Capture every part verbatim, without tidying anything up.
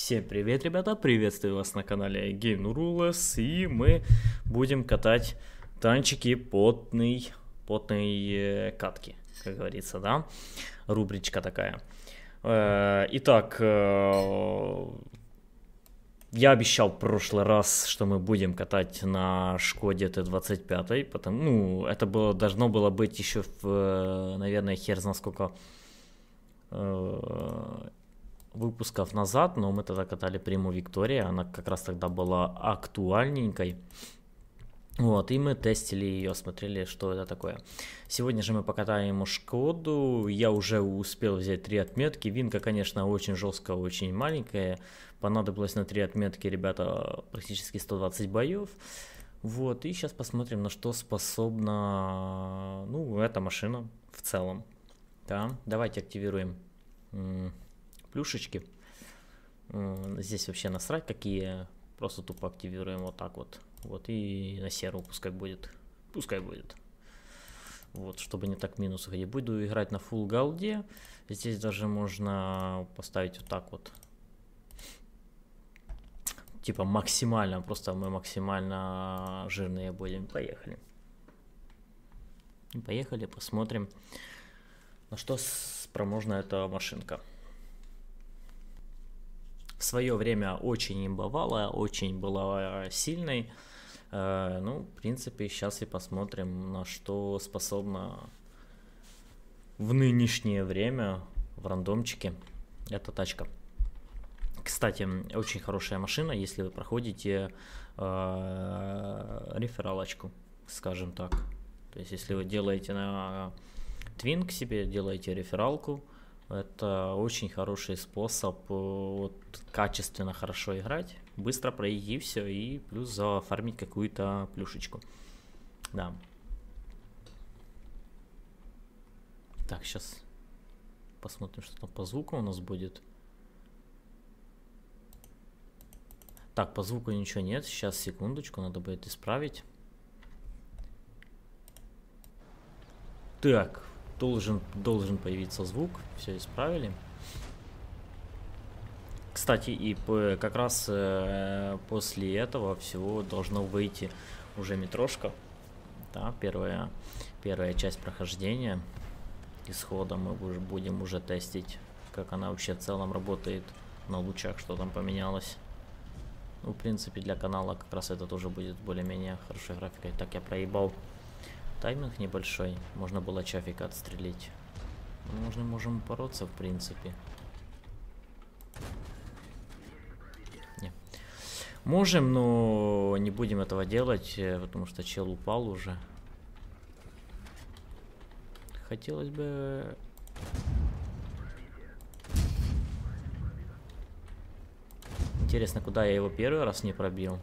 Всем привет, ребята! Приветствую вас на канале GameRules, и мы будем катать танчики потной, потной э, катки, как говорится, да? Рубричка такая. Э, итак, э, я обещал в прошлый раз, что мы будем катать на Шкоде Т двадцать пять, потому, ну, это было, должно было быть еще, в, наверное, хер знает сколько... Э, выпусков назад, но мы тогда катали Приму Виктория, она как раз тогда была актуальненькой. Вот, и мы тестили ее, смотрели, что это такое. Сегодня же мы покатаем Шкоду, я уже успел взять три отметки, винка, конечно, очень жесткая, очень маленькая, понадобилось на три отметки, ребята, практически сто двадцать боев. Вот, и сейчас посмотрим, на что способна, ну, эта машина в целом. Да, давайте активируем плюшечки. Здесь вообще насрать какие, просто тупо активируем вот так вот. Вот и на серую пускай будет. Пускай будет. Вот, чтобы не так минусы ходить. Буду играть на full голде. Здесь даже можно поставить вот так вот. Типа максимально, просто мы максимально жирные будем. Поехали. Поехали, посмотрим, на что спроможна эта машинка. В свое время очень имбовала, очень была сильной. Э, ну, в принципе, сейчас и посмотрим, на что способна в нынешнее время в рандомчике эта тачка. Кстати, очень хорошая машина, если вы проходите э, рефералочку, скажем так. То есть, если вы делаете на твинк себе, делаете рефералку, это очень хороший способ вот, качественно хорошо играть, быстро пройти все и плюс зафармить какую-то плюшечку. Да. Так, сейчас посмотрим, что там по звуку у нас будет. Так, по звуку ничего нет. Сейчас, секундочку, надо будет исправить. Так. Должен, должен появиться звук, все исправили. Кстати, и по, как раз э, после этого всего должно выйти уже метрошка. Да, первая, первая часть прохождения. Исхода мы уже будем уже тестить, как она вообще в целом работает на лучах, что там поменялось. Ну, в принципе, для канала как раз это тоже будет более-менее хорошей графикой. Так, я проебал. Тайминг небольшой, можно было чафика отстрелить. Можно, можем бороться, в принципе. Не. Можем, но не будем этого делать, потому что чел упал уже. Хотелось бы... Интересно, куда я его первый раз не пробил.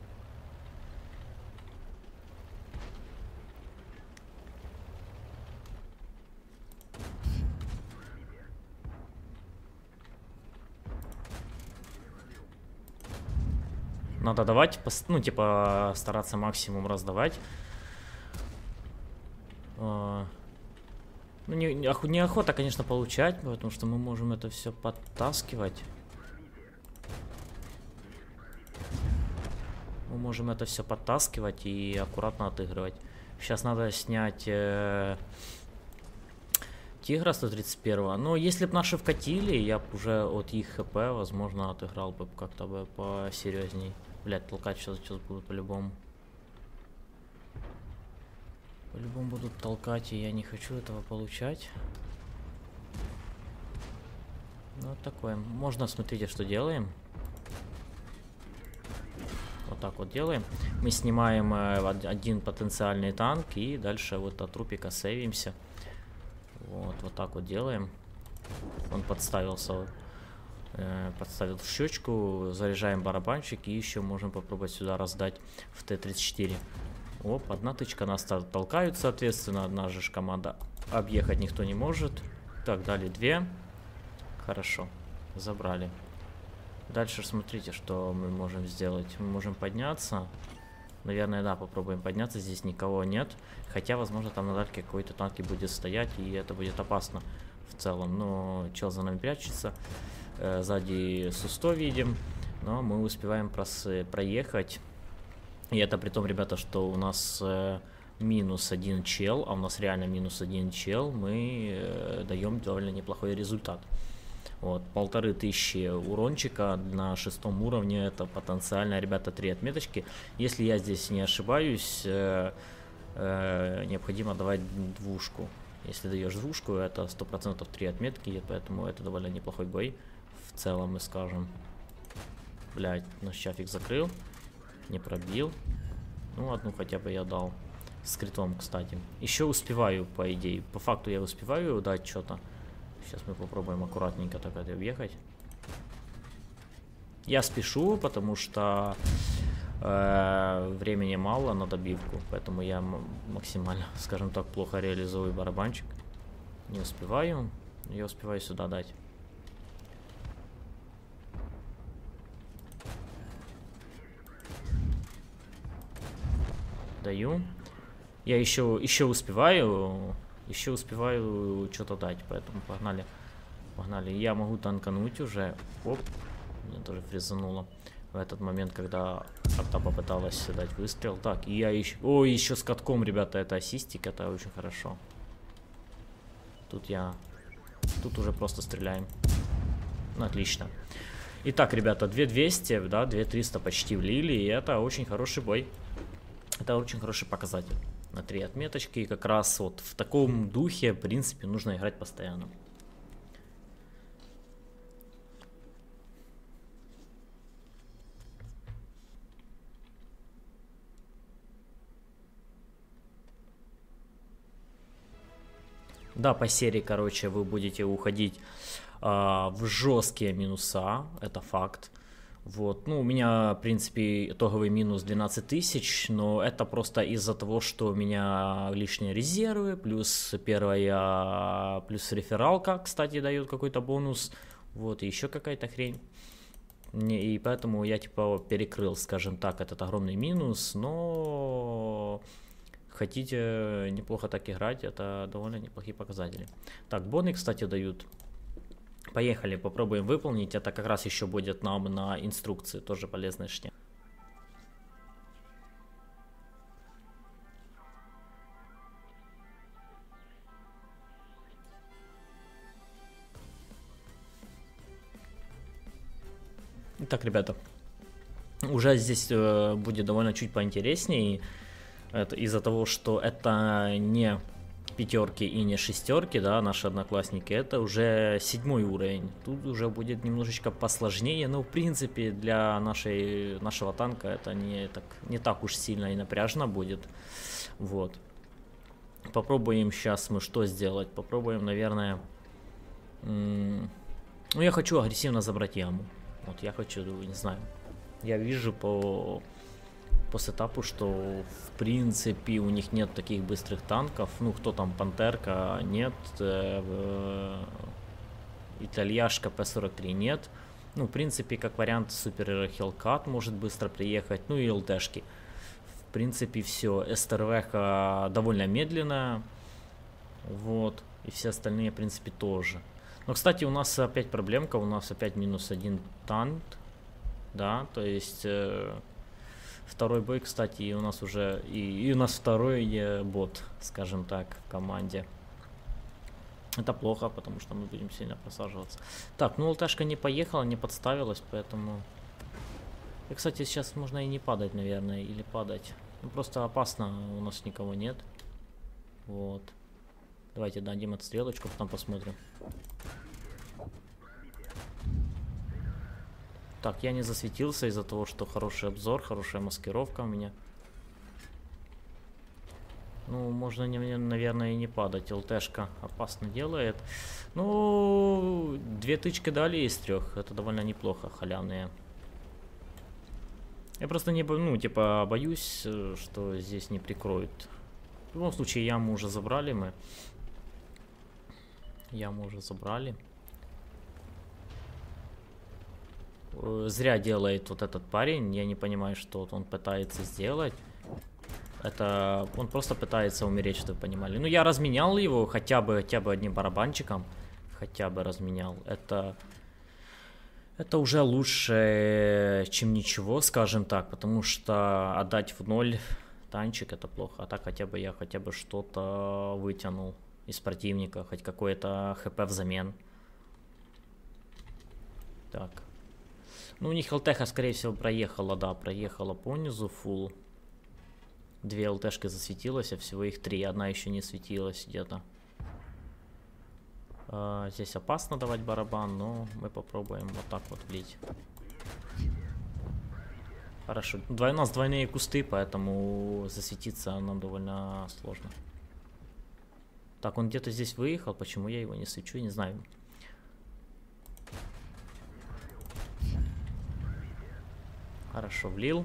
Надо давать, ну, типа, стараться максимум раздавать. Ну, не, неохота, конечно, получать, потому что мы можем это все подтаскивать. Мы можем это все подтаскивать и аккуратно отыгрывать. Сейчас надо снять э, Тигра сто тридцать первого. Но если бы наши вкатили, я бы уже от их хп, возможно, отыграл бы как-то бы посерьезней. Блять, толкать сейчас, сейчас будут по-любому. По-любому будут толкать, и я не хочу этого получать. Ну, вот такое. Можно, смотрите, что делаем. Вот так вот делаем. Мы снимаем э, один потенциальный танк, и дальше вот от трупика сейвимся. Вот, вот так вот делаем. Он подставился. Подставил щечку, заряжаем барабанчик и еще можем попробовать сюда раздать в Т тридцать четыре. Оп, одна тычка, нас толкают, соответственно, одна же команда объехать никто не может. Так, дали две. Хорошо, забрали. Дальше смотрите, что мы можем сделать. Мы можем подняться. Наверное, да, попробуем подняться. Здесь никого нет. Хотя, возможно, там на дальке какой-то танк будет стоять, и это будет опасно. в целом. Но чел за нами прячется. Э, сзади Сусто видим. Но мы успеваем прос проехать. И это при том, ребята, что у нас э, минус один чел, а у нас реально минус один чел, мы э, даем довольно неплохой результат. Вот, полторы тысячи урончика на шестом уровне, это потенциально, ребята, три отметочки. Если я здесь не ошибаюсь, э, э, необходимо давать двушку. Если даешь двушку, это сто процентов три отметки, поэтому это довольно неплохой бой. В целом мы скажем. Блять, наш чафик закрыл. Не пробил. Ну, одну хотя бы я дал. С критом, кстати. Еще успеваю, по идее. По факту я успеваю дать что-то. Сейчас мы попробуем аккуратненько так это объехать. Я спешу, потому что э, времени мало на добивку. Поэтому я максимально, скажем так, плохо реализую барабанчик. Не успеваю. Я успеваю сюда дать. Даю. Я еще, еще успеваю, еще успеваю что-то дать, поэтому погнали, погнали. Я могу танкануть уже. Оп, меня тоже фрезануло в этот момент, когда арта попыталась дать выстрел. Так, и я еще, о, еще с катком, ребята, это ассистик, это очень хорошо. Тут я, тут уже просто стреляем. Ну, отлично. Итак, ребята, две двести, да, две триста почти влили, и это очень хороший бой. Это очень хороший показатель. На три отметочки. И как раз вот в таком духе, в принципе, нужно играть постоянно. Да, по серии, короче, вы будете уходить а, в жесткие минуса. Это факт. Вот, ну, у меня, в принципе, итоговый минус двенадцать тысяч, но это просто из-за того, что у меня лишние резервы, плюс первая, плюс рефералка, кстати, дает какой-то бонус, вот, и еще какая-то хрень. И поэтому я, типа, перекрыл, скажем так, этот огромный минус, но хотите неплохо так играть, это довольно неплохие показатели. Так, боны, кстати, дают. Поехали, попробуем выполнить. Это как раз еще будет нам на инструкции. Тоже полезная шня. Итак, ребята. Уже здесь э, будет довольно чуть поинтереснее. Это из-за того, что это не пятерки и не шестерки, да, наши одноклассники, это уже седьмой уровень. Тут уже будет немножечко посложнее, но в принципе для нашей, нашего танка это не так, не так уж сильно и напряжно будет. Вот. Попробуем сейчас мы что сделать? Попробуем, наверное... Ну, я хочу агрессивно забрать яму. Вот, я хочу, не знаю. Я вижу по... по сетапу, что в принципе у них нет таких быстрых танков. Ну, кто там, Пантерка, нет. Э, Итальяшка П сорок три нет. Ну, в принципе, как вариант, Супер Хелкат может быстро приехать. Ну и ЛТшки. В принципе, все. СТРВ довольно медленно. Вот. И все остальные, в принципе, тоже. Но, кстати, у нас опять проблемка. У нас опять минус один танк. Да, то есть... Э, Второй бой, кстати, и у нас уже и, и у нас второй э, бот, скажем так, в команде. Это плохо, потому что мы будем сильно просаживаться. Так, ну ЛТшка не поехала, не подставилась, поэтому... И, кстати, сейчас можно и не падать, наверное, или падать. Ну, просто опасно, у нас никого нет. Вот. Давайте дадим отстрелочку, потом посмотрим. Так, я не засветился из-за того, что хороший обзор, хорошая маскировка у меня. Ну, можно, наверное, и не падать. ЛТшка опасно делает. Ну, две тычки дали из трех. Это довольно неплохо, халявные. Я просто не, ну, типа, боюсь, что здесь не прикроют. В любом случае, яму уже забрали мы. Яму уже забрали. Зря делает вот этот парень. Я не понимаю, что вот он пытается сделать. Это он просто пытается умереть, чтобы вы понимали. Ну, я разменял его хотя бы, хотя бы одним барабанчиком. хотя бы разменял. Это, это уже лучше, чем ничего, скажем так, потому что отдать в ноль танчик это плохо. А так хотя бы я хотя бы что-то вытянул из противника, хоть какое-то хп взамен. Так. Ну, у них ЛТХ, скорее всего, проехала, да, проехала по низу фул. Две ЛТшки засветилось, а всего их три. Одна еще не светилась где-то. А, здесь опасно давать барабан, но мы попробуем вот так вот влить. Хорошо. Двой, у нас двойные кусты, поэтому засветиться нам довольно сложно. Так, он где-то здесь выехал. Почему я его не свечу, не знаю. Хорошо, влил.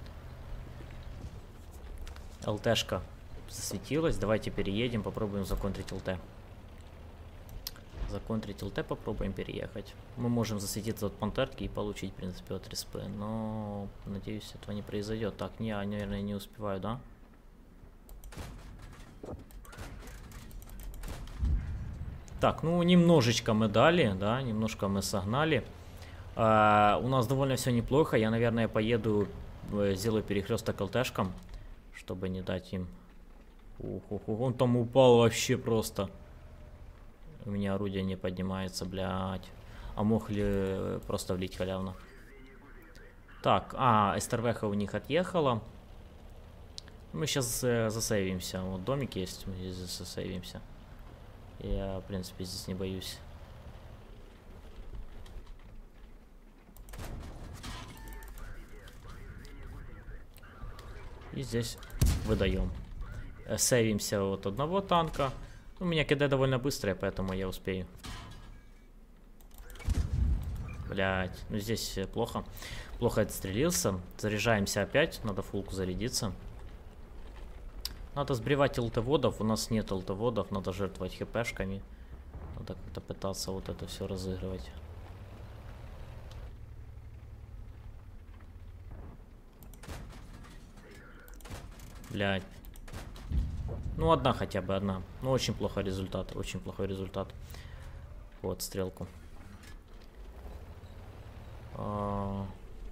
ЛТшка засветилась. Давайте переедем, попробуем законтрить ЛТ. Законтрить ЛТ, попробуем переехать. Мы можем засветиться от пантерки и получить, в принципе, от респы. Но, надеюсь, этого не произойдет. Так, не, я, наверное, не успеваю, да? Так, ну, немножечко мы дали, да, немножко мы согнали. А, у нас довольно все неплохо. Я, наверное, поеду, сделаю перехресток ЛТшкам, чтобы не дать им. Ух, ух, ух, он там упал вообще просто. У меня орудие не поднимается, блядь. А мог ли просто влить халявно? Так, а, СТРВХ у них отъехала. Мы сейчас э, засейвимся. Вот домик есть, мы здесь засейвимся. Я, в принципе, здесь не боюсь. И здесь выдаем. Сейвимся от одного танка. У меня КД довольно быстрое, поэтому я успею. Блять, ну здесь плохо. Плохо отстрелился. Заряжаемся опять. Надо фулку зарядиться. Надо сбривать ЛТ-водов. У нас нет ЛТ-водов. Надо жертвовать хпшками. Надо как-то пытаться вот это все разыгрывать. Блять. Ну, одна хотя бы, одна. Ну, очень плохой результат. Очень плохой результат. Вот, стрелку. А...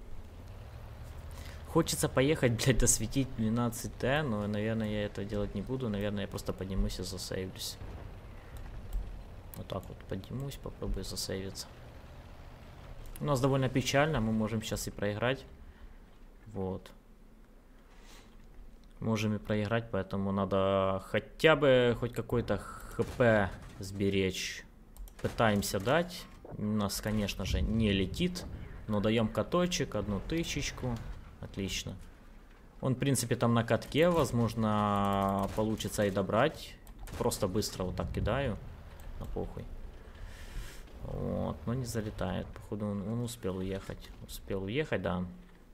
Хочется поехать, блядь, досветить двенадцать Т, но, наверное, я это делать не буду. Наверное, я просто поднимусь и засейвлюсь. Вот так вот поднимусь, попробую засейвиться. У нас довольно печально, мы можем сейчас и проиграть. Вот. Можем и проиграть, поэтому надо хотя бы хоть какой-то хп сберечь. Пытаемся дать. У нас, конечно же, не летит. Но даем каточек, одну тысячку. Отлично. Он, в принципе, там на катке. Возможно, получится и добрать. Просто быстро вот так кидаю. На похуй. Вот, но не залетает. Походу, он, он успел уехать. Успел уехать, да.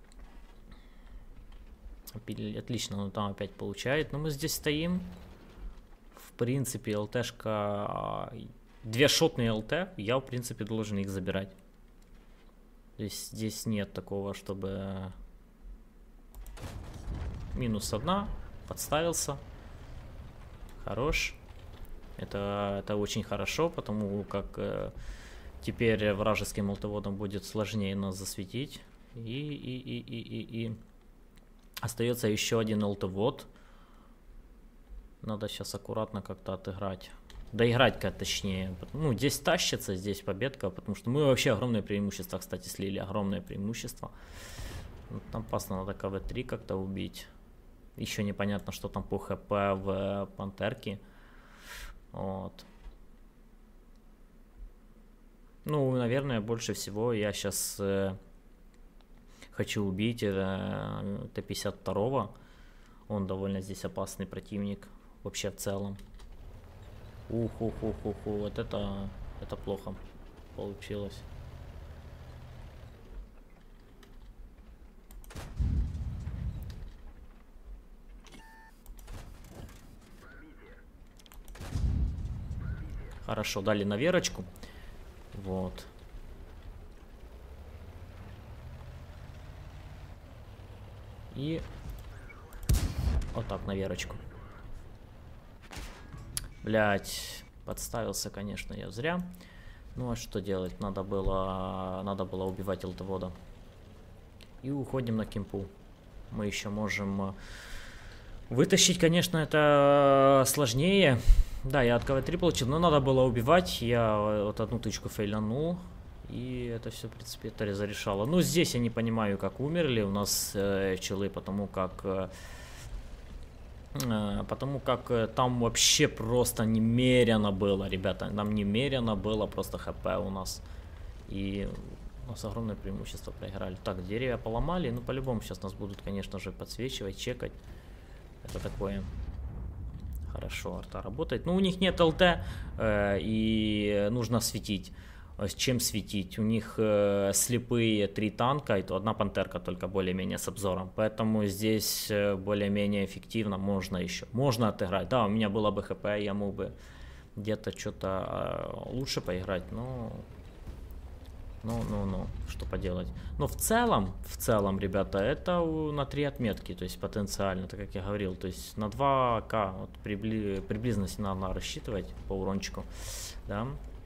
Отлично, он там опять получает. Но мы здесь стоим. В принципе, ЛТшка... Две шотные ЛТ. Я, в принципе, должен их забирать. То есть здесь нет такого, чтобы... Минус одна. Подставился. Хорош. Это, это очень хорошо, потому как э, теперь вражеским ЛТ-водом будет сложнее нас засветить. И, и, и, и, и, и... Остается еще один ЛТ-вод. Надо сейчас аккуратно как-то отыграть. Доиграть-ка точнее. Ну, здесь тащится, здесь победка, потому что мы вообще огромное преимущество, кстати, слили. Огромное преимущество. Вот там опасно, надо КВ три как-то убить. Еще непонятно, что там по ХП в пантерке. Вот. Ну, наверное, больше всего я сейчас э, хочу убить э, Т пятьдесят два. Он довольно здесь опасный противник. Вообще в целом. Ух-ух-ух-ух-ух. Вот это, это плохо получилось. Хорошо, дали на верочку. Вот. И вот так на верочку. Блять, подставился, конечно, я зря. Ну а что делать? Надо было, надо было убивать элтовода. И уходим на кемпу. Мы еще можем вытащить, конечно, это сложнее. Да, я от КВ-три получил, но надо было убивать. Я вот одну тычку фейлянул. И это все, в принципе, это зарешало. Ну, здесь я не понимаю, как умерли у нас э, челы, потому как... Э, э, потому как э, там вообще просто немерено было, ребята. Там немерено было просто хп у нас. И у нас огромное преимущество проиграли. Так, деревья поломали. Ну, по-любому сейчас нас будут, конечно же, подсвечивать, чекать. Это такое... Хорошо, арта работает. Ну, у них нет ЛТ, э, и нужно светить. С чем светить? У них э, слепые три танка, и то одна пантерка только более-менее с обзором. Поэтому здесь э, более-менее эффективно можно еще. Можно отыграть. Да, у меня было бы хп, я мог бы где-то что-то э, лучше поиграть, но... Ну, ну, ну, что поделать. Но в целом, в целом, ребята, это на три отметки, то есть потенциально, так как я говорил, то есть на два ка вот, прибли, приблизно надо рассчитывать по урончику, да.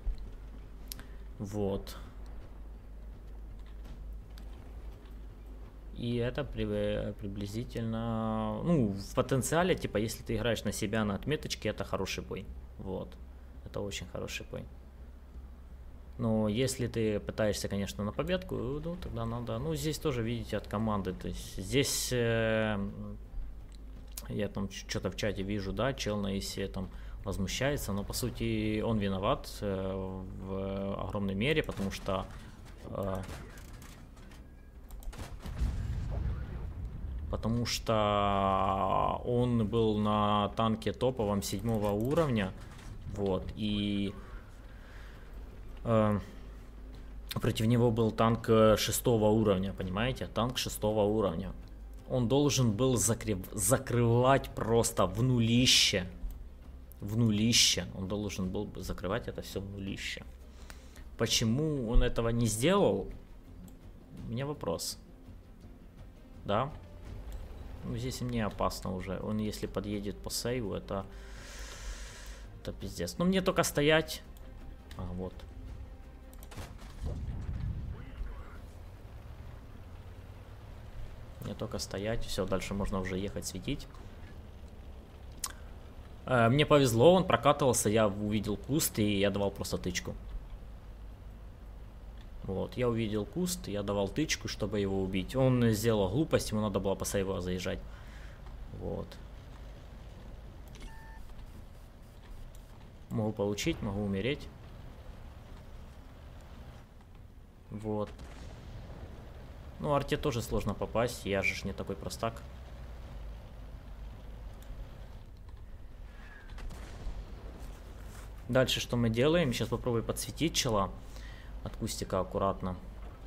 Вот. И это при, приблизительно, ну, в потенциале, типа, если ты играешь на себя на отметочке, это хороший бой. Вот. Это очень хороший бой. Но если ты пытаешься, конечно, на победку, ну, тогда надо... Ну, здесь тоже, видите, от команды. То есть здесь... Э, я там что-то в чате вижу, да, чел на ИСе там возмущается, но, по сути, он виноват э, в огромной мере, потому что... Э, потому что он был на танке топовом седьмого уровня, вот, и... Против него был танк шестого уровня, понимаете? Танк шестого уровня. Он должен был закрыв... закрывать просто в нулище. В нулище. Он должен был закрывать это все в нулище. Почему он этого не сделал? У меня вопрос. Да? Ну, здесь мне опасно уже. Он, если подъедет по сейву, это... Это пиздец. Ну, мне только стоять. А, вот. Мне только стоять, все, дальше можно уже ехать светить. Э, мне повезло, он прокатывался, я увидел куст, и я давал просто тычку. Вот, я увидел куст, я давал тычку, чтобы его убить. Он сделал глупость, ему надо было по сейву заезжать. Вот. Могу получить, могу умереть. Вот. Ну, арте тоже сложно попасть, я же ж не такой простак. Дальше что мы делаем? Сейчас попробую подсветить чела от кустика аккуратно.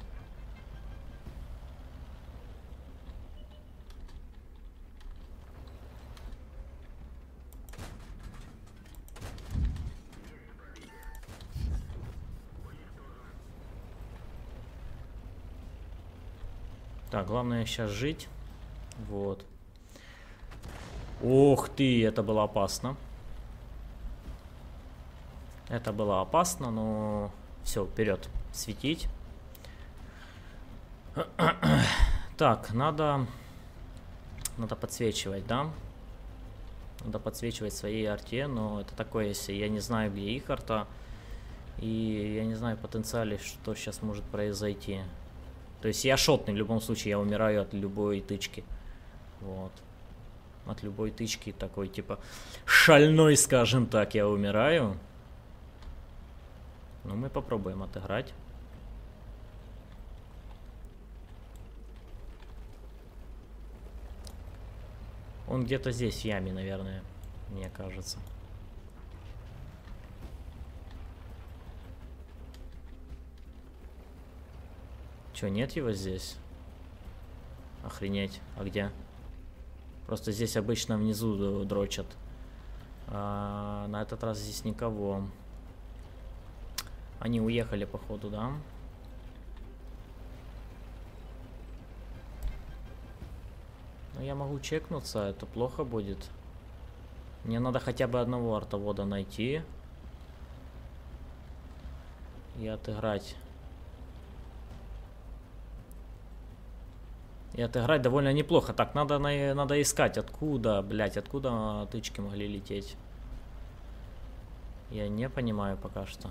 Так, главное сейчас жить. Вот. Ух ты, это было опасно. Это было опасно, но все, вперед, светить. Так, надо, надо подсвечивать, да? Надо подсвечивать своей арте, но это такое, если я не знаю, где их арта, и я не знаю в потенциале, что сейчас может произойти. То есть я шотный, в любом случае я умираю от любой тычки. Вот. От любой тычки такой, типа, шальной, скажем так, я умираю. Ну, мы попробуем отыграть. Он где-то здесь, в яме, наверное, мне кажется. Чё, нет его здесь? Охренеть. А где? Просто здесь обычно внизу дрочат. А, на этот раз здесь никого. Они уехали, походу, да? Ну, я могу чекнуться, это плохо будет. Мне надо хотя бы одного артовода найти. и отыграть. И отыграть довольно неплохо. Так, надо, надо искать, откуда, блять, откуда тычки могли лететь. Я не понимаю пока что.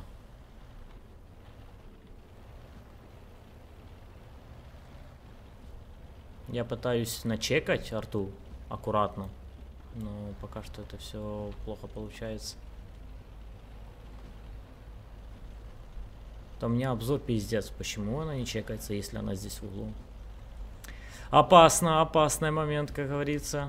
Я пытаюсь начекать арту аккуратно, но пока что это все плохо получается. То у меня обзор пиздец. Почему она не чекается, если она здесь в углу? Опасно, опасный момент, как говорится.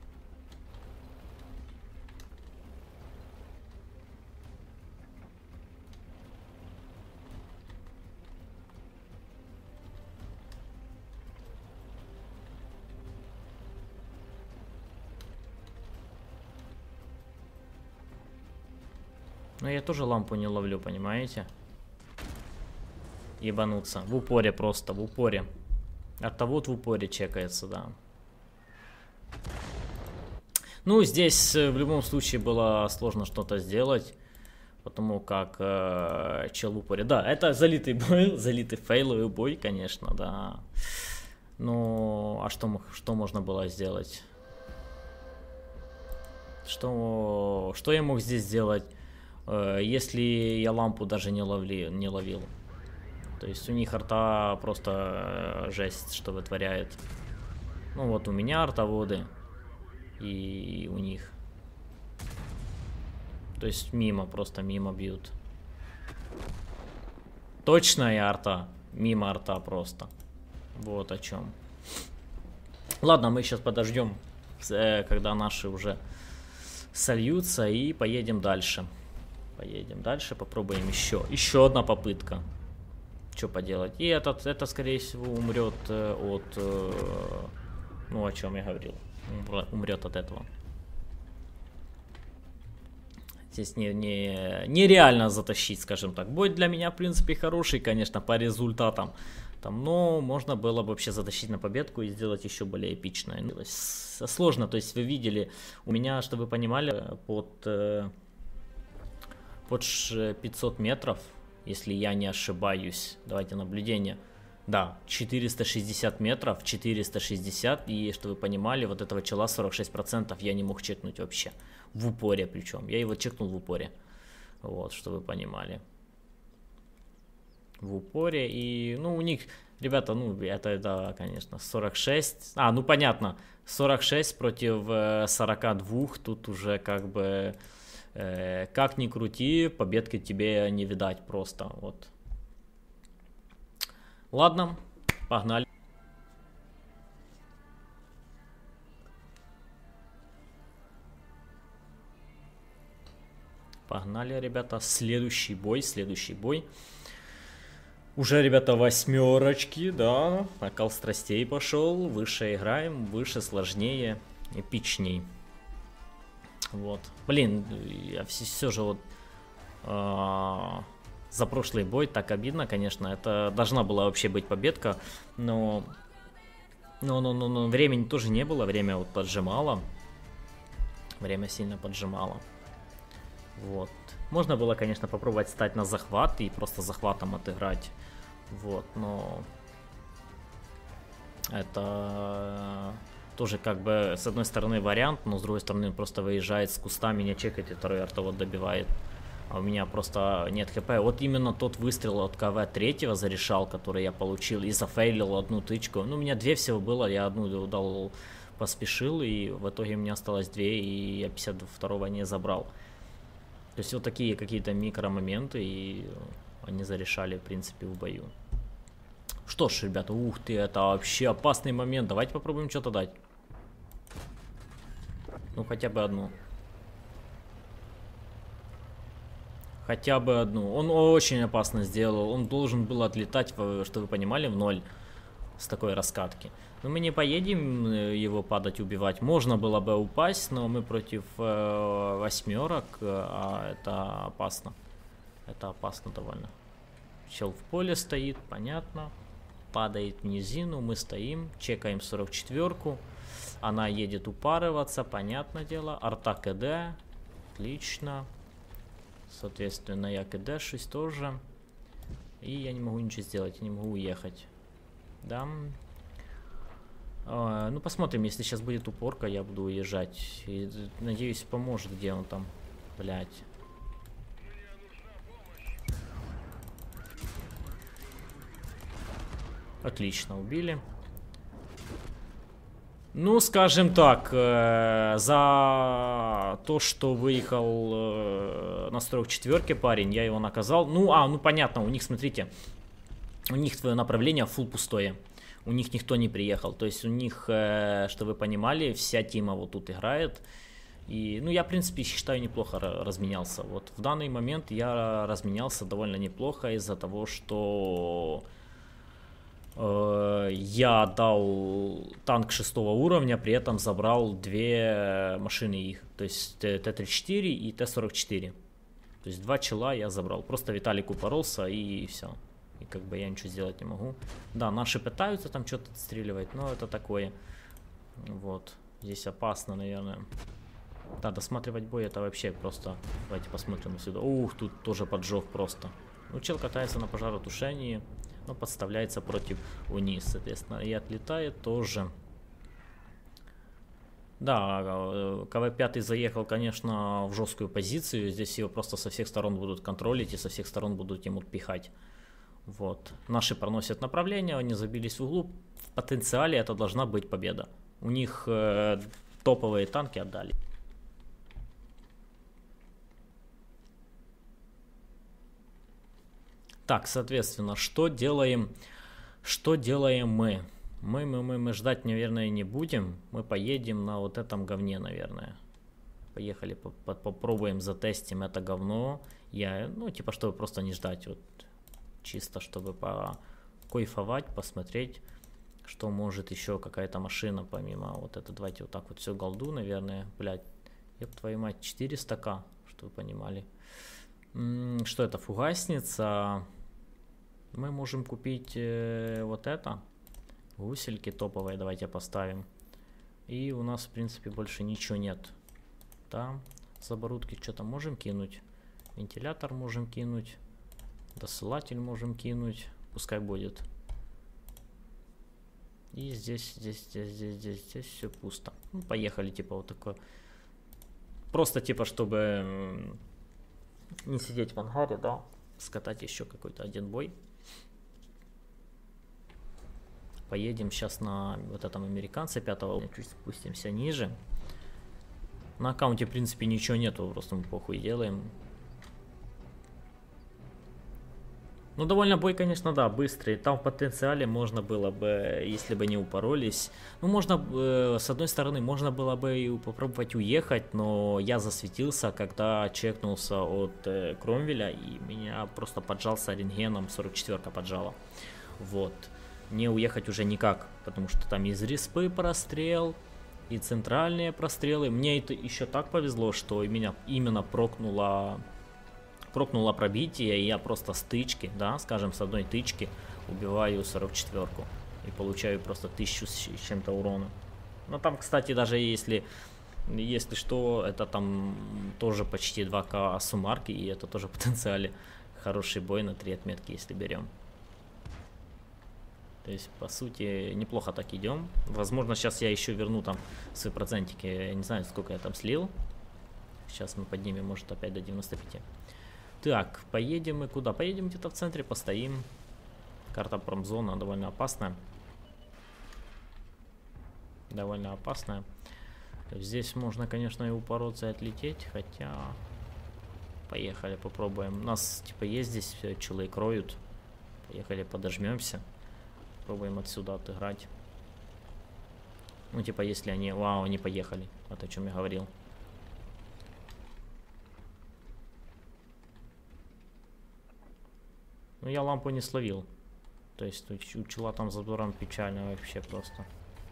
Но я тоже лампу не ловлю, понимаете? Ебануться. В упоре просто, в упоре. Артовод в упоре чекается, да. Ну, здесь в любом случае было сложно что-то сделать. Потому как э, чел в упоре. Да, это залитый бой, залитый фейловый бой, конечно, да. Ну, а что, что можно было сделать? Что, что я мог здесь сделать, э, если я лампу даже не, ловли, не ловил? То есть у них арта просто э, жесть, что вытворяет. Ну вот у меня артоводы и у них. То есть мимо, просто мимо бьют. Точная арта. Мимо арта просто. Вот о чем. Ладно, мы сейчас подождем, э, когда наши уже сольются, и поедем дальше. Поедем дальше, попробуем еще. Еще одна попытка. Что поделать? И этот, это, скорее всего, умрет э, от... Э, ну, о чем я говорил. Умрет от этого. Здесь не, не, нереально затащить, скажем так. Бой для меня, в принципе, хороший, конечно, по результатам. Там, но можно было бы вообще затащить на победку и сделать еще более эпичное. Сложно, то есть вы видели, у меня, чтобы вы понимали, под, э, под пятьсот метров, если я не ошибаюсь, давайте наблюдение, да, четыреста шестьдесят метров, четыреста шестьдесят, и, чтобы вы понимали, вот этого чела сорок шесть процентов я не мог чекнуть вообще, в упоре причем, я его чекнул в упоре, вот, чтобы вы понимали. В упоре, и, ну, у них, ребята, ну, это, да, конечно, сорок шесть, а, ну, понятно, сорок шесть против э, сорока двух, тут уже, как бы, э, как ни крути, победки тебе не видать просто, вот. Ладно, погнали. Погнали, ребята, следующий бой, следующий бой. Уже, ребята, восьмерочки, да, накал страстей пошел, выше играем, выше, сложнее, эпичней. Вот, блин, я все, все же вот э, за прошлый бой так обидно, конечно, это должна была вообще быть победка, но, но, но, но, но времени тоже не было, время вот поджимало, время сильно поджимало. Вот. Можно было, конечно, попробовать встать на захват и просто захватом отыграть. Вот, но это тоже как бы с одной стороны вариант, но с другой стороны он просто выезжает с куста, меня чекает и второй артовод добивает. А у меня просто нет хп. Вот именно тот выстрел от КВ третьего зарешал, который я получил, и зафейлил одну тычку. Ну, у меня две всего было, я одну дал, поспешил, и в итоге у меня осталось две, и я пятьдесят второго не забрал. То есть вот такие какие-то микромоменты, и они зарешали, в принципе, в бою. Что ж, ребята, ух ты, это вообще опасный момент. Давайте попробуем что-то дать. Ну, хотя бы одну. Хотя бы одну. Он очень опасно сделал. Он должен был отлетать, чтобы вы понимали, в ноль с такой раскатки. Но мы не поедем его падать, убивать. Можно было бы упасть, но мы против э, восьмерок, а это опасно. Это опасно довольно. Чел в поле стоит, понятно. Падает в низину, мы стоим, чекаем сорок четверку. Она едет упарываться, понятное дело. Арта КД, отлично. Соответственно, я КД шесть тоже. И я не могу ничего сделать, я не могу уехать. Да. А, ну, посмотрим, если сейчас будет упорка, я буду уезжать. И, надеюсь, поможет, где он там. Блять. Отлично, убили. Ну, скажем так, э, за то, что выехал э, на сорок четвёрке парень, я его наказал. Ну, а, ну понятно, у них, смотрите, у них твое направление фулл пустое. У них никто не приехал. То есть у них, э, что вы понимали, вся тима вот тут играет. И, ну, я, в принципе, считаю, неплохо разменялся. Вот в данный момент я разменялся довольно неплохо из-за того, что... Я дал танк шестого уровня, при этом забрал две машины их, то есть Т тридцать четыре и Т сорок четыре. То есть два чела я забрал. Просто Виталик упоролся и все. И как бы я ничего сделать не могу. Да, наши пытаются там что-то отстреливать, но это такое. Вот. Здесь опасно, наверное. Да, досматривать бой это вообще просто... Давайте посмотрим сюда. Ух, тут тоже поджог просто. Ну, чел катается на пожаротушении. Но подставляется против УНИС, соответственно, и отлетает тоже. Да, КВ пять заехал, конечно, в жесткую позицию. Здесь его просто со всех сторон будут контролить и со всех сторон будут ему пихать. Вот. Наши проносят направление, они забились в углу. В потенциале это должна быть победа. У них э, топовые танки отдали. Так, соответственно, что делаем, что делаем мы? Мы, мы, мы, мы ждать, наверное, не будем. Мы поедем на вот этом говне, наверное. Поехали, по -по попробуем, затестим это говно. Я, ну, типа, чтобы просто не ждать, вот, чисто, чтобы покайфовать, посмотреть, что может еще какая-то машина, помимо вот это. Давайте вот так вот все голду, наверное, блядь. Ёб твою мать, четыреста ка, чтобы вы понимали. М-м, что это, фугасница? Мы можем купить э, вот это. Гусельки топовые, давайте поставим. И у нас, в принципе, больше ничего нет. Да, с оборудки что-то можем кинуть. Вентилятор можем кинуть. Досылатель можем кинуть. Пускай будет. И здесь, здесь, здесь, здесь, здесь, здесь все пусто. Ну, поехали, типа, вот такое. Просто, типа, чтобы не сидеть в ангаре, да. Скатать еще какой-то один бой. Поедем сейчас на вот этом американце пятого. Чуть спустимся ниже. На аккаунте, в принципе, ничего нету. Просто мы похуй делаем. Ну, довольно бой, конечно, да, быстрый. Там в потенциале можно было бы, если бы не упоролись. Ну, можно, э, с одной стороны, можно было бы и попробовать уехать, но я засветился, когда чекнулся от э, Кромвеля, и меня просто поджался рентгеном, сорок четвёрка поджала. Вот. Не уехать уже никак, потому что там из респы прострел, и центральные прострелы. Мне это еще так повезло, что меня именно прокнуло... Прокнуло пробитие, и я просто с тычки, да, скажем, с одной тычки убиваю сорок четвёрку. И получаю просто тысячу с чем-то урона. Но там, кстати, даже если, если что, это там тоже почти два ка суммарки, и это тоже в потенциале хороший бой на три отметки, если берем. То есть, по сути, неплохо так идем. Возможно, сейчас я еще верну там свои процентики. Я не знаю, сколько я там слил. Сейчас мы поднимем, может, опять до девяноста пяти. Так, поедем мы куда? Поедем где-то в центре, постоим. Карта промзона довольно опасная. Довольно опасная. Здесь можно, конечно, и упороться и отлететь, хотя... Поехали, попробуем. У нас, типа, есть здесь челы кроют. Поехали, подожмемся. Попробуем отсюда отыграть. Ну, типа, если они... Вау, они поехали. Вот о чем я говорил. Ну, я лампу не словил. То есть у чела там задором печально вообще просто.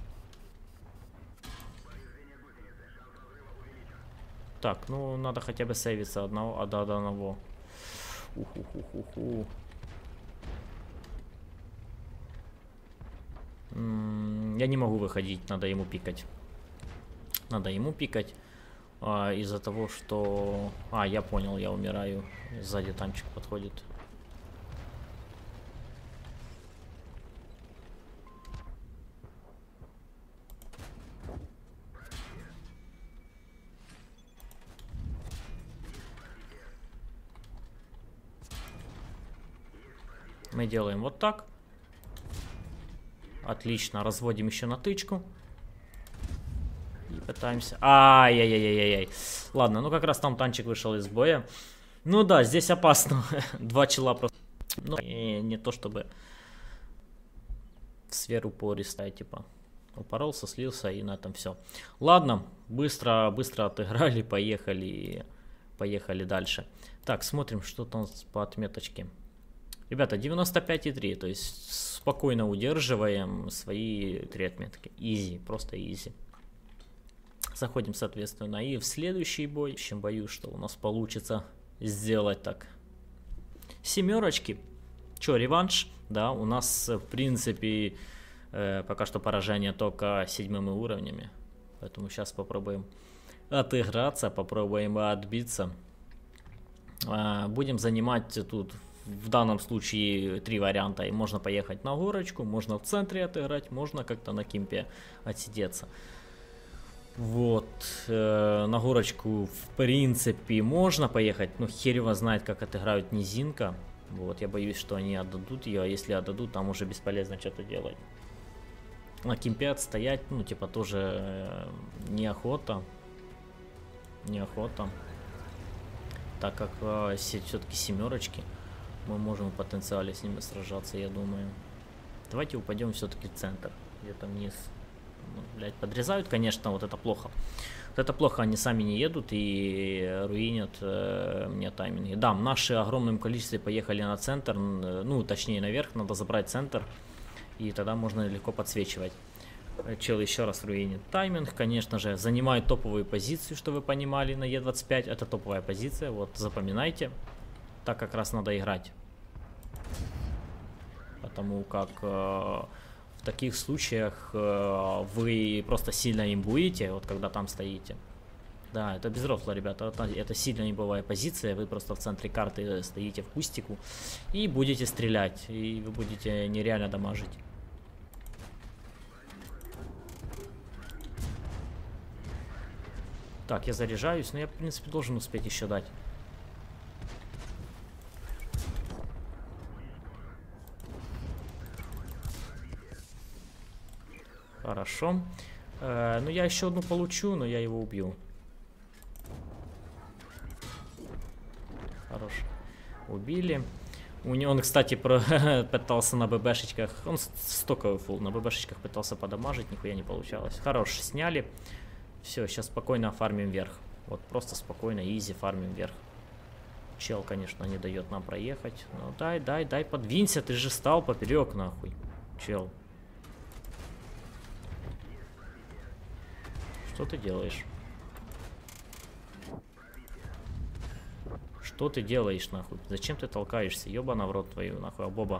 Так, ну надо хотя бы сейвиться одного, а до одного. Уху-ху-ху-ху. Я не могу выходить, надо ему пикать. Надо ему пикать. А, из-за того, что... А, я понял, я умираю. Сзади танчик подходит. Мы делаем вот так. Отлично, разводим еще на тычку. И пытаемся... Ай-яй-яй-яй-яй. Ладно, ну как раз там танчик вышел из боя. Ну да, здесь опасно. Два чела просто... Ну, и не то чтобы... В сферу пористая, типа. Упоролся, слился, и на этом все. Ладно, быстро, быстро отыграли, поехали, поехали дальше. Так, смотрим, что там по отметочке. Ребята, девяносто пять и три, то есть спокойно удерживаем свои три отметки. Изи, просто изи. Заходим, соответственно, и в следующий бой. В общем, боюсь, что у нас получится сделать так. Семерочки. Че, реванш? Да, у нас, в принципе... Пока что поражение только седьмыми уровнями. Поэтому сейчас попробуем отыграться, попробуем отбиться. Будем занимать тут в данном случае три варианта. И можно поехать на горочку, можно в центре отыграть, можно как-то на кемпе отсидеться. Вот. На горочку в принципе можно поехать, но хер его знает, как отыграют низинка. Вот, я боюсь, что они отдадут ее, а если отдадут, там уже бесполезно что-то делать. На кемпе отстоять, ну, типа, тоже э, неохота. Неохота. Так как э, все-таки семерочки, мы можем в потенциале с ними сражаться, я думаю. Давайте упадем все-таки в центр, где-то вниз. Ну, блядь, подрезают, конечно, вот это плохо. Вот это плохо, они сами не едут и руинят э, мне тайминги. Да, наши огромным количеством поехали на центр, ну, точнее, наверх, надо забрать центр. И тогда можно легко подсвечивать. Чел еще раз руинит тайминг, конечно же. Занимает топовую позицию, что вы понимали, на Е двадцать пять. Это топовая позиция, вот запоминайте. Так как раз надо играть. Потому как э, в таких случаях э, вы просто сильно имбуете, вот когда там стоите. Да, это без рофла, ребята. Это, это сильно имбовая позиция. Вы просто в центре карты стоите в кустику и будете стрелять. И вы будете нереально дамажить. Так, я заряжаюсь, но я, в принципе, должен успеть еще дать. Хорошо. Э, ну, я еще одну получу, но я его убью. Хорош. Убили. У него он, кстати, про пытался на ББшечках. Он стоковый фул. На ББшечках пытался подамажить, нихуя не получалось. Хорош, сняли. Все, сейчас спокойно фармим вверх. Вот просто спокойно, изи фармим вверх. Чел, конечно, не дает нам проехать. Ну дай, дай, дай, подвинься, ты же стал поперек, нахуй. Чел. Что ты делаешь? Что ты делаешь, нахуй? Зачем ты толкаешься? Ёбана в рот твою, нахуй, а боба.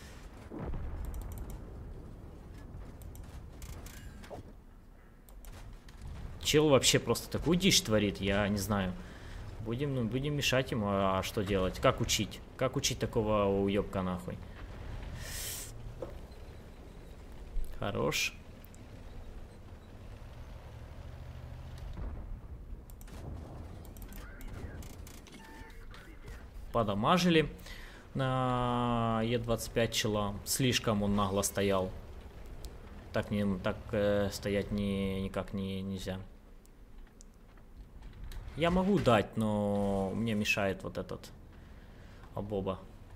Чел вообще просто такую дичь творит, я не знаю. Будем, ну, будем мешать ему, а что делать? Как учить? Как учить такого уёбка, нахуй? Хорош. Подамажили на Е двадцать пять чела. Слишком он нагло стоял. Так, не, так э, стоять не, никак не, нельзя. Я могу дать, но мне мешает вот этот обоба.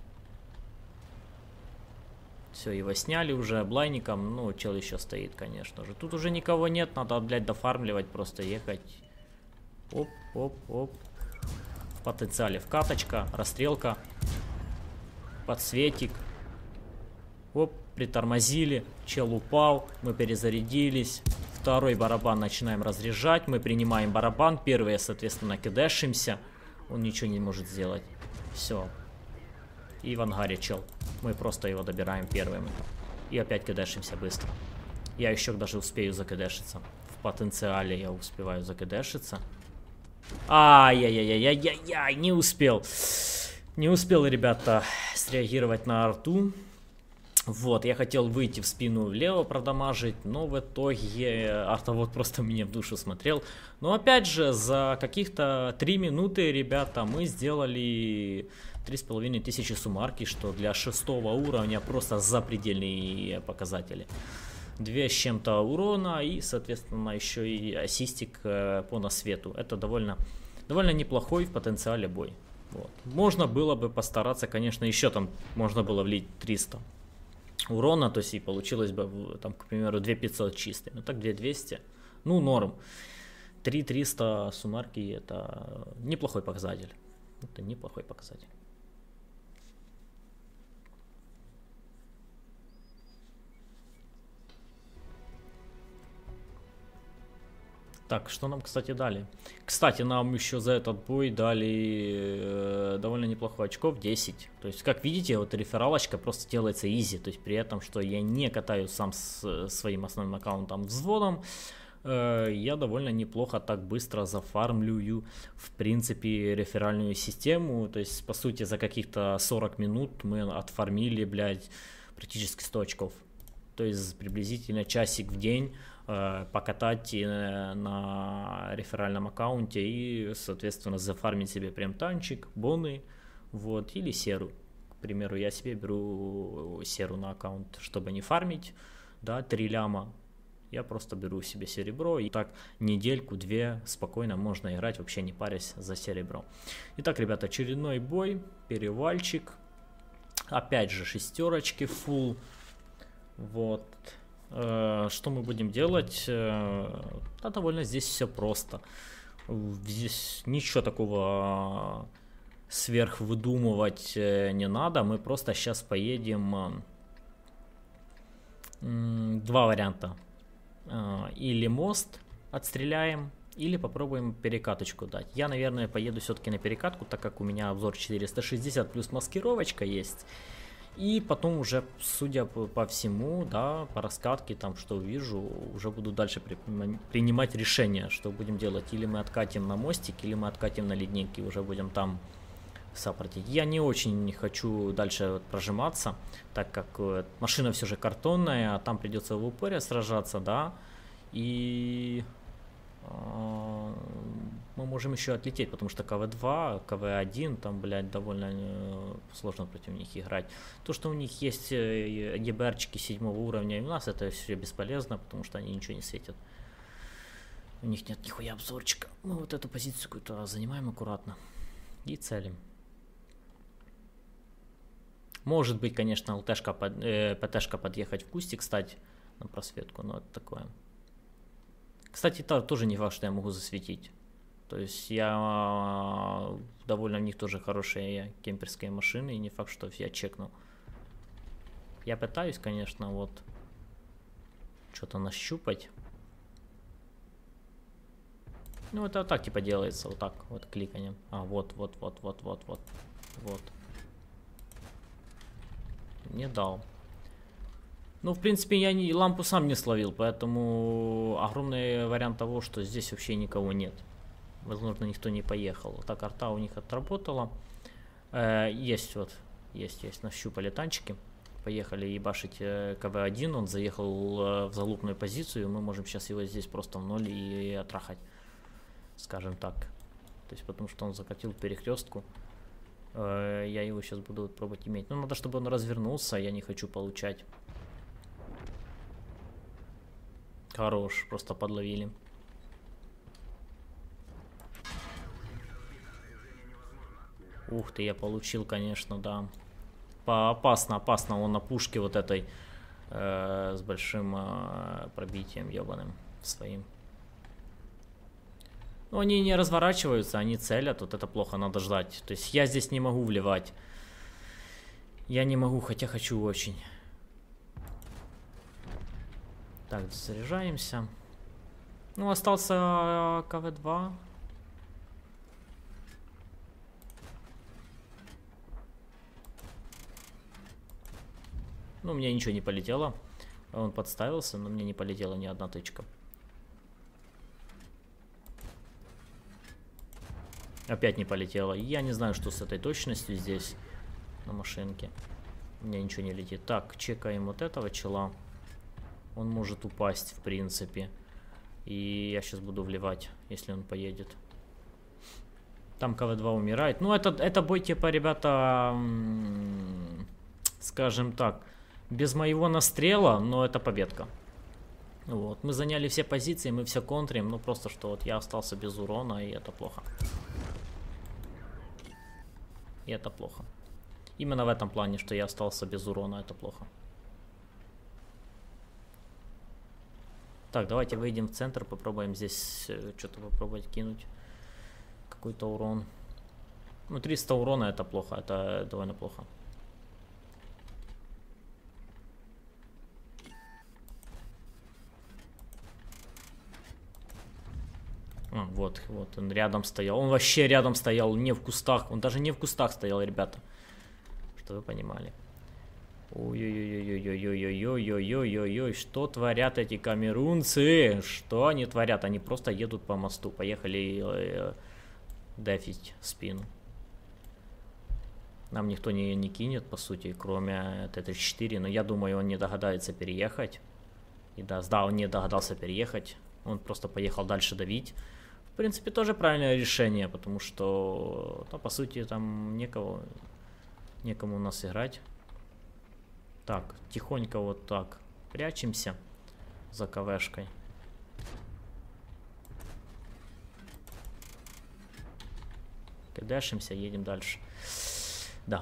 Все, его сняли уже блайником. Ну, чел еще стоит, конечно же. Тут уже никого нет, надо, блядь, дофармливать, просто ехать. Оп, оп, оп. В потенциале вкаточка, расстрелка. Подсветик. Оп, притормозили. Чел упал, мы перезарядились. Второй барабан начинаем разряжать. Мы принимаем барабан. Первый, соответственно, кидешимся. Он ничего не может сделать. Все. И в ангаре чел. Мы просто его добираем первым. И опять кидешимся быстро. Я еще даже успею закидешиться. В потенциале я успеваю закидешиться. Ай-яй-яй-яй-яй-яй, не успел. Не успел, ребята, среагировать на арту. Вот, я хотел выйти в спину влево продамажить, но в итоге артовод просто меня в душу смотрел. Но опять же, за каких-то три минуты, ребята, мы сделали три с половиной тысячи суммарки, что для шестого уровня просто запредельные показатели. Две с чем-то урона и, соответственно, еще и ассистик по насвету. Это довольно, довольно неплохой в потенциале бой. Вот. Можно было бы постараться, конечно, еще там можно было влить триста урона, то есть и получилось бы, там, к примеру, две тысячи пятьсот чистые. Ну так две тысячи двести, ну норм. три тысячи триста суммарки — это неплохой показатель. Это неплохой показатель. Так, что нам, кстати, дали? Кстати, нам еще за этот бой дали э, довольно неплохой очков, десять. То есть, как видите, вот рефералочка просто делается изи. То есть, при этом, что я не катаю сам с своим основным аккаунтом взводом, э, я довольно неплохо так быстро зафармлю, в принципе, реферальную систему. То есть, по сути, за каких-то сорок минут мы отфармили, блядь, практически сто очков. То есть, приблизительно часик в день покатать на реферальном аккаунте и, соответственно, зафармить себе прям танчик, боны, вот, или серу. К примеру, я себе беру серу на аккаунт, чтобы не фармить, да, три ляма. Я просто беру себе серебро, и так недельку-две спокойно можно играть, вообще не парясь за серебро. Итак, ребята, очередной бой, перевальчик. Опять же шестерочки, full. Вот. Что мы будем делать? Да, довольно здесь все просто. Здесь ничего такого сверхвыдумывать не надо. Мы просто сейчас поедем. Два варианта. Или мост отстреляем, или попробуем перекаточку дать. Я, наверное, поеду все-таки на перекатку, так как у меня обзор четыреста шестьдесят плюс маскировочка есть. И потом уже, судя по всему, да, по раскатке, там, что увижу, уже буду дальше при, принимать решение, что будем делать. Или мы откатим на мостик, или мы откатим на ледник, и уже будем там саппортить. Я не очень хочу дальше прожиматься, так как машина все же картонная, а там придется в упоре сражаться, да, и мы можем еще отлететь, потому что ка вэ два, ка вэ один, там, блядь, довольно сложно против них играть. То, что у них есть е бэ эрчики седьмого уровня, и у нас это все бесполезно, потому что они ничего не светят. У них нет нихуя обзорчика. Мы вот эту позицию какую-то занимаем аккуратно и целим. Может быть, конечно, ЛТшка, под, э, ПТшка подъехать в кустик, кстати, на просветку, но это такое. Кстати, та, тоже не факт, что я могу засветить. То есть я довольно у них тоже хорошие кемперские машины, и не факт, что я чекну. Я пытаюсь, конечно, вот что-то нащупать. Ну, это так типа делается, вот так, вот кликанием. А, вот, вот, вот, вот, вот, вот, вот. Не дал. Ну, в принципе, я не, лампу сам не словил, поэтому огромный вариант того, что здесь вообще никого нет. Возможно, никто не поехал. Так, арта у них отработала. Э, есть вот, есть, есть, нащупали танчики. Поехали ебашить э, ка вэ один, он заехал э, в залупную позицию, мы можем сейчас его здесь просто в ноль и, и отрахать, скажем так. То есть, потому что он закатил перекрестку. Э, я его сейчас буду пробовать иметь. Ну, надо, чтобы он развернулся, я не хочу получать. Хорош, просто подловили. Ух ты, я получил, конечно, да. По опасно, опасно. Он на пушке вот этой э, с большим э, пробитием ебаным своим. Но они не разворачиваются, они целят. Вот это плохо, надо ждать. То есть я здесь не могу вливать. Я не могу, хотя хочу очень. Так, заряжаемся. Ну, остался ка вэ два. Ну, у меня ничего не полетело. Он подставился, но мне не полетела ни одна тычка. Опять не полетело. Я не знаю, что с этой точностью здесь на машинке. У меня ничего не летит. Так, чекаем вот этого чела. Он может упасть, в принципе. И я сейчас буду вливать, если он поедет. Там ка вэ два умирает. Ну, это, это бой, типа, ребята, скажем так, без моего настрела, но это победка. Вот, мы заняли все позиции, мы все контрим, ну, просто что вот я остался без урона, и это плохо. И это плохо. Именно в этом плане, что я остался без урона, это плохо. Так, давайте выйдем в центр, попробуем здесь э, что-то попробовать кинуть. Какой-то урон. Ну, триста урона это плохо, это довольно плохо. А, вот, вот, он рядом стоял. Он вообще рядом стоял, не в кустах. Он даже не в кустах стоял, ребята. Что вы понимали. Ой-ой-ой-ой-ой-ой-ой-ой-ой-ой-ой-ой, что творят эти камерунцы? Что они творят? Они просто едут по мосту. Поехали э, дефить спину. Нам никто не, не кинет, по сути, кроме Т тридцать четыре. Но я думаю, он не догадается переехать. И да, да, он не догадался переехать. Он просто поехал дальше давить. В принципе, тоже правильное решение, потому что, ну, по сути, там некого, некому у нас играть. Так, тихонько вот так прячемся за КВшкой. Кидашимся, едем дальше. Да.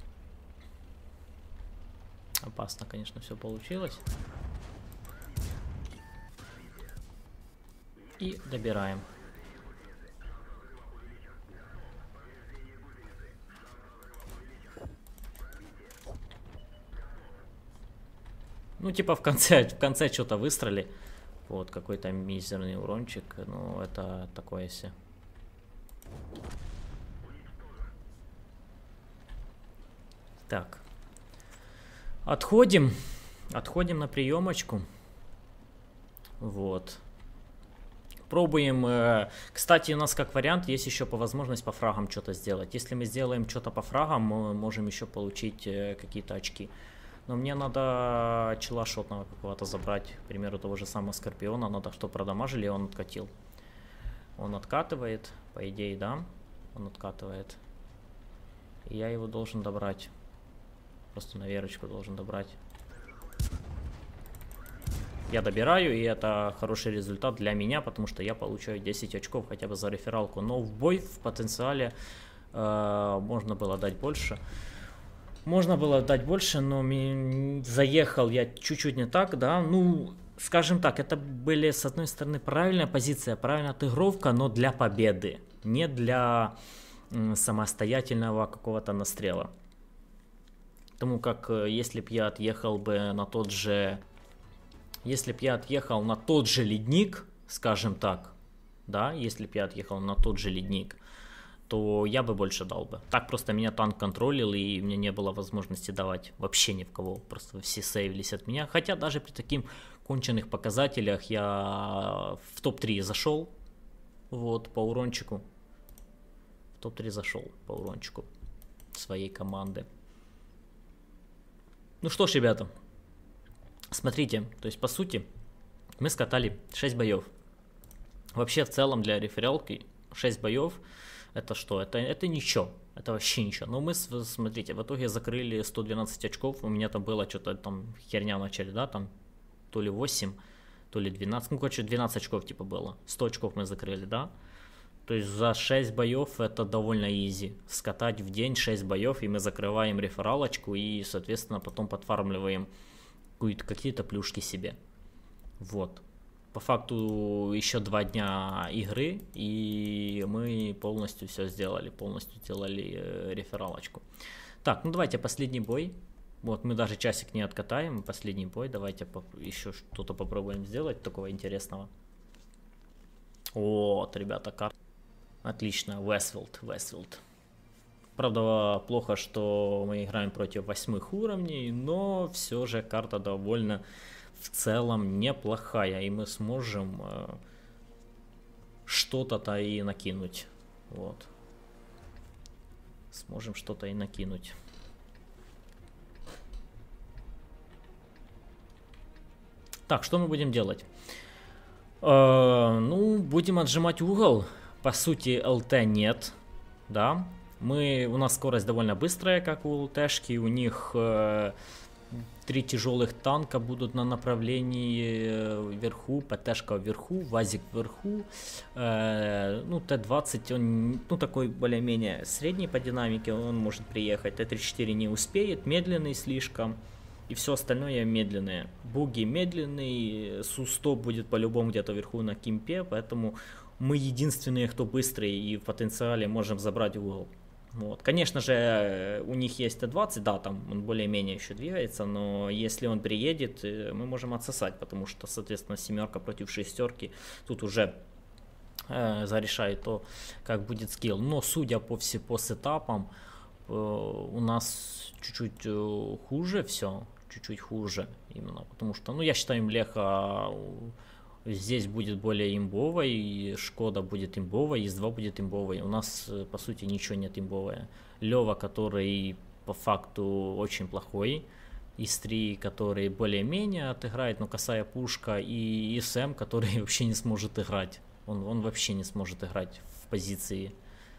Опасно, конечно, все получилось. И добираем. Ну, типа в конце, в конце что-то выстрелили. Вот, какой-то мизерный урончик. Ну, это такое себе. Так. Отходим. Отходим на приемочку. Вот. Пробуем. Кстати, у нас как вариант есть еще по возможности по фрагам что-то сделать. Если мы сделаем что-то по фрагам, мы можем еще получить какие-то очки. Но мне надо чела шотного какого-то забрать. К примеру, того же самого Скорпиона. Надо, чтобы продамажили, и он откатил. Он откатывает. По идее, да. Он откатывает. И я его должен добрать. Просто на верочку должен добрать. Я добираю, и это хороший результат для меня, потому что я получаю десять очков хотя бы за рефералку. Но в бой в потенциале э, можно было дать больше. Можно было дать больше, но заехал я чуть-чуть не так, да. Ну, скажем так, это были, с одной стороны, правильная позиция, правильная отыгровка, но для победы. Не для м, самостоятельного какого-то настрела. Потому как, если б я отъехал бы на тот же... Если б я отъехал на тот же ледник, скажем так, да, если б я отъехал на тот же ледник, то я бы больше дал бы. Так просто меня танк контролил, и мне не было возможности давать вообще ни в кого. Просто все сейвились от меня. Хотя даже при таких конченых показателях я в топ три зашел. Вот, по урончику. В топ три зашел по урончику своей команды. Ну что ж, ребята. Смотрите, то есть по сути мы скатали шесть боев. Вообще в целом для рефералки шесть боев это что? Это, это ничего. Это вообще ничего. Но мы, смотрите, в итоге закрыли сто двенадцать очков. У меня там было что-то там херня в начале, да, там то ли восемь, то ли двенадцать. Ну, короче, двенадцать очков типа было. сто очков мы закрыли, да. То есть за шесть боев это довольно изи. Скатать в день шесть боев, и мы закрываем рефералочку, и, соответственно, потом подфармливаем какие-то плюшки себе. Вот. По факту еще два дня игры, и мы полностью все сделали, полностью сделали э, рефералочку. Так, ну давайте последний бой. Вот, мы даже часик не откатаем, последний бой. Давайте еще что-то попробуем сделать такого интересного. Вот, ребята, карта. Отлично, Вестфилд, Вестфилд. Правда, плохо, что мы играем против восьмых уровней, но все же карта довольно в целом неплохая, и мы сможем э, что-то-то и накинуть. Вот. Сможем что-то и накинуть. Так, что мы будем делать? Э, ну, будем отжимать угол. По сути, ЛТ нет, да. Мы, у нас скорость довольно быстрая, как у ЛТшки. У них э, три тяжелых танка будут на направлении вверху, ПТшка вверху, ВАЗик вверху. Э, ну, Т двадцать, он, ну, такой более-менее средний по динамике, он может приехать. Т тридцать четыре не успеет, медленный слишком. И все остальное медленное. Буги медленный, Су сто будет по-любому где-то вверху на кимпе, поэтому мы единственные, кто быстрый и в потенциале можем забрать угол. Вот. Конечно же, у них есть Т двадцать, да, там он более-менее еще двигается, но если он приедет, мы можем отсосать, потому что, соответственно, семерка против шестерки тут уже э, зарешает то, как будет скилл. Но, судя по, все, по сетапам, э, у нас чуть-чуть э, хуже все, чуть-чуть хуже именно, потому что, ну, я считаю, Млеха здесь будет более имбовой, Шкода будет имбовой, ИС два будет имбовой. У нас, по сути, ничего нет имбовое. Лева, который по факту очень плохой, ИС три, который более-менее отыграет, но косая пушка, и ИСМ, который вообще не сможет играть. Он, он вообще не сможет играть в позиции.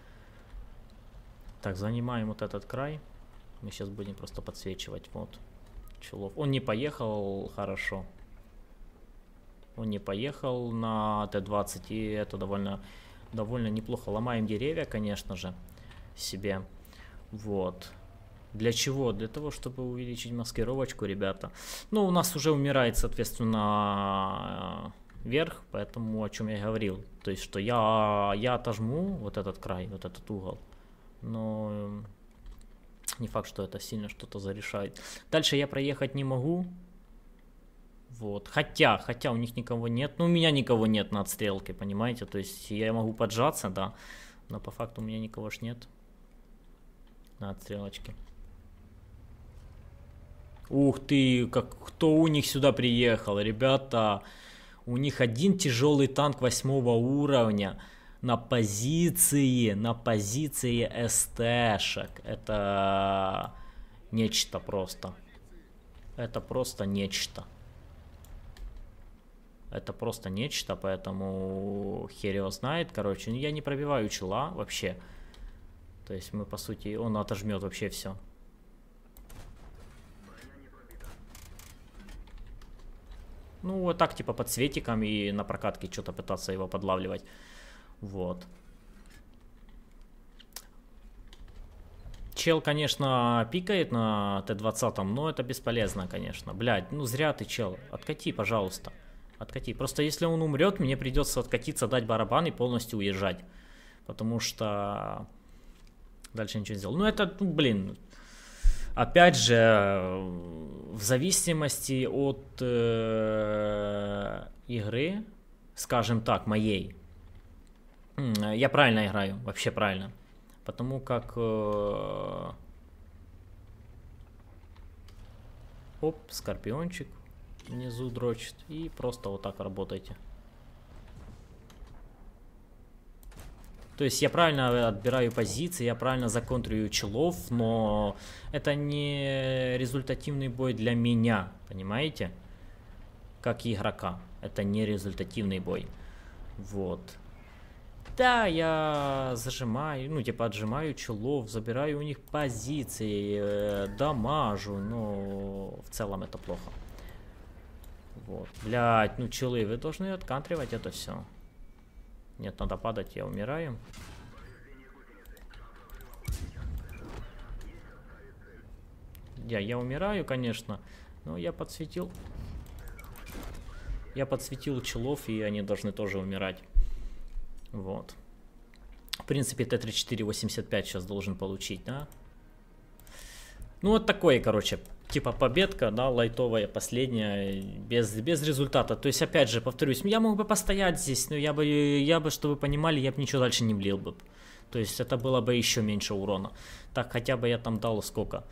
Так, занимаем вот этот край. Мы сейчас будем просто подсвечивать. Вот. Чулов. Он не поехал хорошо. Он не поехал на Т двадцать, и это довольно, довольно неплохо. Ломаем деревья, конечно же, себе. Вот. Для чего? Для того, чтобы увеличить маскировочку, ребята. Ну, у нас уже умирает, соответственно, верх, поэтому о чем я говорил. То есть, что я, я отожму вот этот край, вот этот угол. Но не факт, что это сильно что-то зарешает. Дальше я проехать не могу. Вот. Хотя, хотя у них никого нет. Ну, у меня никого нет на отстрелке, понимаете? То есть я могу поджаться, да. Но по факту у меня никого ж нет на отстрелочке. Ух ты, как кто у них сюда приехал, ребята. У них один тяжелый танк восьмого уровня на позиции, на позиции СТшек. Это нечто просто. Это просто нечто. Это просто нечто, поэтому хер его знает. Короче, я не пробиваю чела вообще. То есть мы, по сути, он отожмет вообще все. Ну, вот так, типа, под светиком и на прокатке что-то пытаться его подлавливать. Вот. Чел, конечно, пикает на Т двадцать, но это бесполезно, конечно. Блядь, ну зря ты, чел. Откати, пожалуйста. Откати. Просто если он умрет, мне придется откатиться, дать барабан и полностью уезжать. Потому что дальше ничего не сделал. Ну это, ну, блин, опять же, в зависимости от э, игры, скажем так, моей, я правильно играю, вообще правильно. Потому как... Э, оп, скорпиончик внизу дрочит. И просто вот так работайте. То есть я правильно отбираю позиции, я правильно законтрю челов, но это не результативный бой для меня, понимаете? Как игрока. Это не результативный бой. Вот. Да, я зажимаю, ну типа отжимаю челов, забираю у них позиции, э, дамажу, но в целом это плохо. Вот. Блять, ну челы, вы должны откантривать это все. Нет, надо падать, я умираю. Я, я умираю, конечно, но я подсветил. Я подсветил челов, и они должны тоже умирать. Вот. В принципе, Т тридцать четыре восемьдесят пять сейчас должен получить, да? Ну, вот такое, короче, типа победка, да, лайтовая, последняя, без, без результата. То есть, опять же, повторюсь, я мог бы постоять здесь, но я бы, я бы, чтобы вы понимали, я бы ничего дальше не влил бы. То есть, это было бы еще меньше урона. Так, хотя бы я там дал сколько?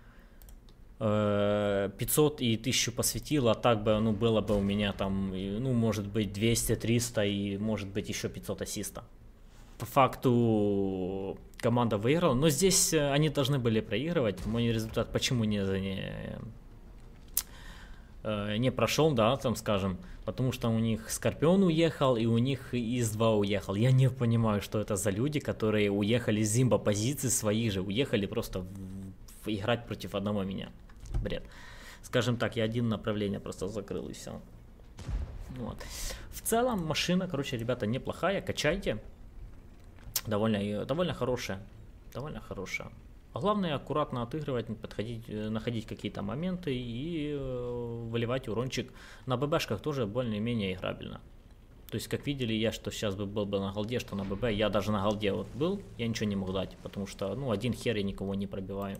пятьсот и тысячу посветил, а так бы, ну, было бы у меня там, ну, может быть, двести триста и, может быть, еще пятьсот ассиста. По факту команда выиграла, но здесь они должны были проигрывать. Мой результат почему не, не э, не прошел, да, там скажем, потому что у них Скорпион уехал и у них ИС-два уехал. Я не понимаю, что это за люди, которые уехали с зимбо позиций своих же, уехали просто в, в играть против одного меня. Бред. Скажем так, я один направление просто закрыл и все. Вот. В целом машина, короче, ребята, неплохая, качайте. Довольно, довольно хорошая. Довольно хорошая. А главное аккуратно отыгрывать, подходить, находить какие-то моменты и э, выливать урончик. На ББшках тоже более-менее играбельно. То есть, как видели, я что сейчас бы был бы на голде, что на ББ. Я даже на голде вот был, я ничего не мог дать, потому что, ну, один хер я никого не пробиваю.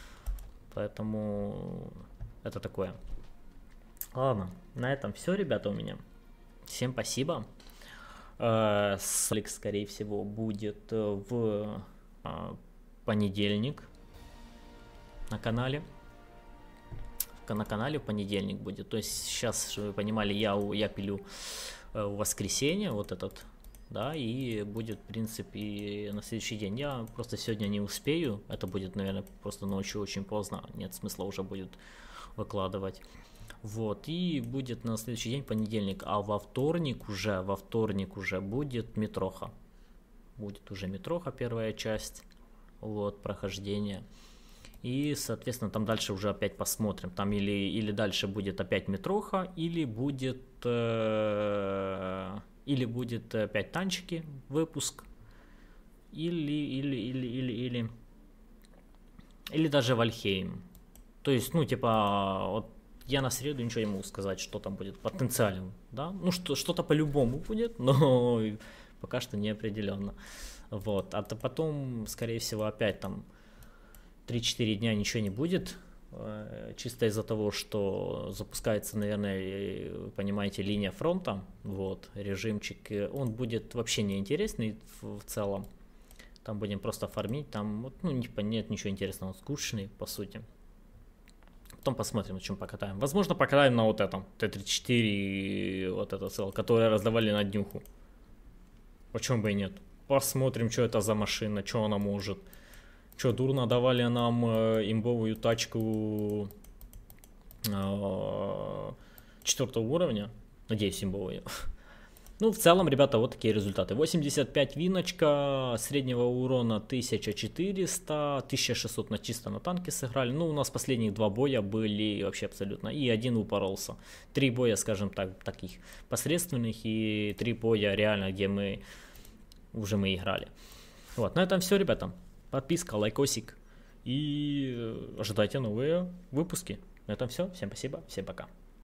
Поэтому это такое. Ладно, на этом все, ребята, у меня. Всем спасибо. Э, Слик, скорее всего, будет в э, понедельник на канале. На канале в понедельник будет. То есть сейчас, чтобы вы понимали, я, я пилю э, в воскресенье вот этот, да, и будет, в принципе, на следующий день. Я просто сегодня не успею. Это будет, наверное, просто ночью очень поздно. Нет смысла уже будет выкладывать. Вот, и будет на следующий день понедельник, а во вторник уже, во вторник уже будет Метроха. Будет уже Метроха, первая часть, вот, прохождение. И, соответственно, там дальше уже опять посмотрим. Там или, или дальше будет опять Метроха, или будет, э, или будет опять танчики, выпуск. Или, или, или, или, или, или даже Вальхейм. То есть, ну, типа, вот, я на среду ничего не могу сказать, что там будет потенциально, да, ну что, что-то по-любому будет, но пока что не определенно, вот, а то потом, скорее всего, опять там три-четыре дня ничего не будет, чисто из-за того, что запускается, наверное, вы понимаете, линия фронта, вот, режимчик, он будет вообще неинтересный в, в целом, там будем просто фармить, там, вот, ну, типа, нет ничего интересного, скучный, по сути. Потом посмотрим, на чем покатаем. Возможно, покатаем на вот этом Т тридцать четыре, вот это целое, которое раздавали на днюху. Почему бы и нет? Посмотрим, что это за машина, что она может. Что, дурно давали нам э, имбовую тачку э, четвертого уровня? Надеюсь, имбовую. Ну, в целом, ребята, вот такие результаты. восемьдесят пять виночка, среднего урона тысяча четыреста, тысяча шестьсот на чисто на танке сыграли. Ну, у нас последних два боя были вообще абсолютно. И один упоролся. Три боя, скажем так, таких посредственных. И три боя реально, где мы уже мы играли. Вот, на этом все, ребята. Подписка, лайкосик. И ожидайте новые выпуски. На этом все. Всем спасибо. Всем пока.